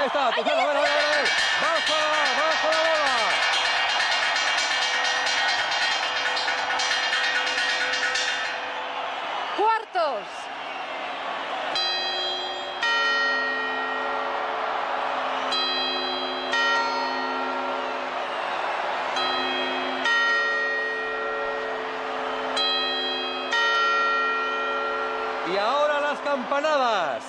ahí está, atención, a ver. Baja la bola. Cuartos. Y ahora las campanadas.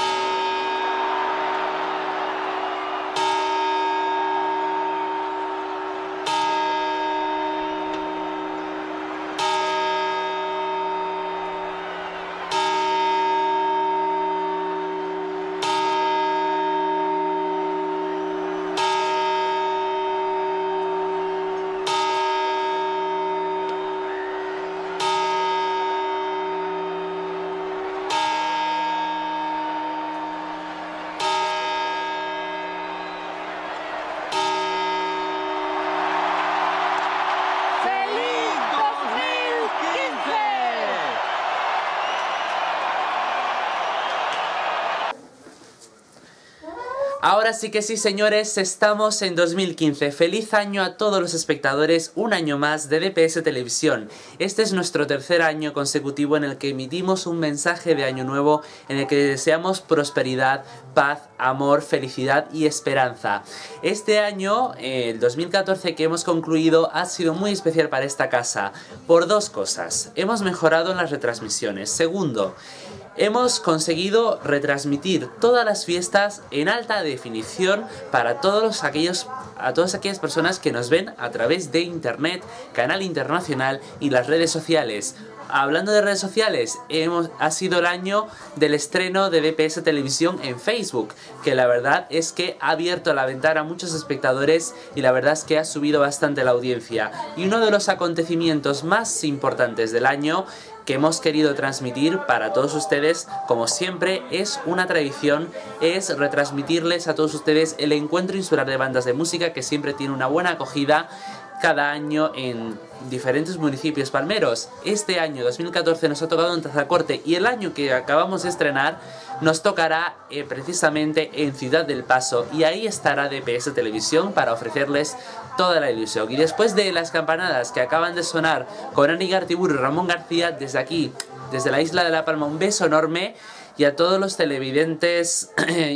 Ahora sí que sí, señores, estamos en 2015. ¡Feliz año a todos los espectadores! Un año más de DPS Televisión. Este es nuestro tercer año consecutivo en el que emitimos un mensaje de año nuevo en el que deseamos prosperidad, paz, amor, felicidad y esperanza. Este año, el 2014 que hemos concluido, ha sido muy especial para esta casa por dos cosas. Hemos mejorado en las retransmisiones. Segundo, hemos conseguido retransmitir todas las fiestas en alta definición para todas aquellas personas que nos ven a través de internet, canal internacional y las redes sociales. Hablando de redes sociales, ha sido el año del estreno de DPS Televisión en Facebook, que la verdad es que ha abierto la ventana a muchos espectadores y la verdad es que ha subido bastante la audiencia. Y uno de los acontecimientos más importantes del año que hemos querido transmitir para todos ustedes, como siempre, es una tradición, es retransmitirles a todos ustedes el encuentro insular de bandas de música, que siempre tiene una buena acogida cada año en diferentes municipios palmeros. Este año 2014 nos ha tocado en Tazacorte y el año que acabamos de estrenar nos tocará precisamente en Ciudad del Paso, y ahí estará DPS Televisión para ofrecerles toda la ilusión. Y después de las campanadas que acaban de sonar con Ani Gartiburu y Ramón García, desde aquí, desde la isla de La Palma, un beso enorme. Y a todos los televidentes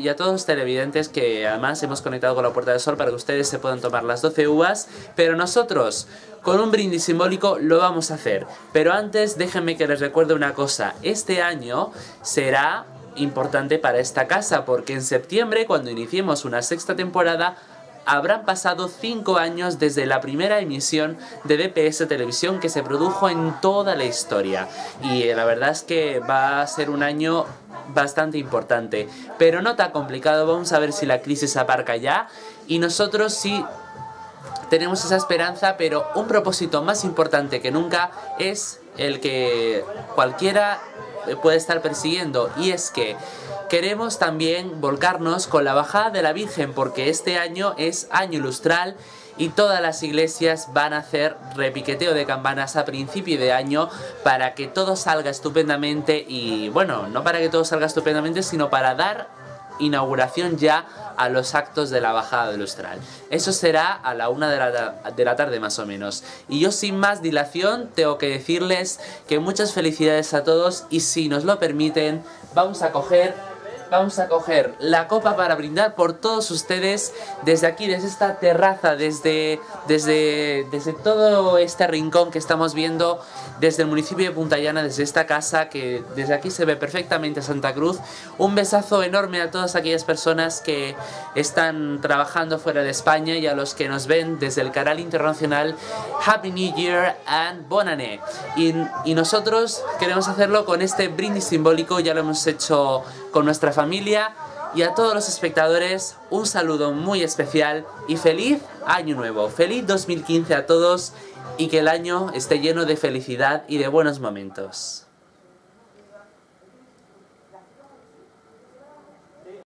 que además hemos conectado con la Puerta del Sol para que ustedes se puedan tomar las 12 uvas, pero nosotros con un brindis simbólico lo vamos a hacer. Pero antes déjenme que les recuerde una cosa: este año será importante para esta casa porque en septiembre, cuando iniciemos una sexta temporada, habrán pasado 5 años desde la primera emisión de DPS Televisión que se produjo en toda la historia. Y la verdad es que va a ser un año bastante importante, pero no tan complicado. Vamos a ver si la crisis aparca ya, y nosotros sí tenemos esa esperanza, pero un propósito más importante que nunca es el que cualquiera puede estar persiguiendo, y es que queremos también volcarnos con la bajada de la Virgen, porque este año es año lustral y todas las iglesias van a hacer repiqueteo de campanas a principio de año para que todo salga estupendamente. Y bueno, no para que todo salga estupendamente, sino para dar inauguración ya a los actos de la bajada del lustral. Eso será a la 1 de la tarde más o menos. Y yo, sin más dilación, tengo que decirles que muchas felicidades a todos, y si nos lo permiten, vamos a coger la copa para brindar por todos ustedes desde aquí, desde esta terraza, desde todo este rincón que estamos viendo desde el municipio de Punta Llana, desde esta casa que desde aquí se ve perfectamente Santa Cruz. Un besazo enorme a todas aquellas personas que están trabajando fuera de España y a los que nos ven desde el canal internacional. Happy New Year and Bon Année. Y nosotros queremos hacerlo con este brindis simbólico, ya lo hemos hecho con nuestra familia, y a todos los espectadores un saludo muy especial y feliz año nuevo, feliz 2015 a todos, y que el año esté lleno de felicidad y de buenos momentos.